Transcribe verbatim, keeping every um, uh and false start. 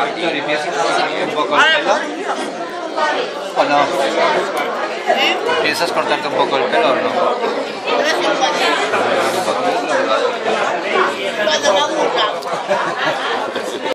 Victoria, ¿piensas cortarte un poco el pelo? ¿O no? ¿Piensas cortarte un poco el pelo o no?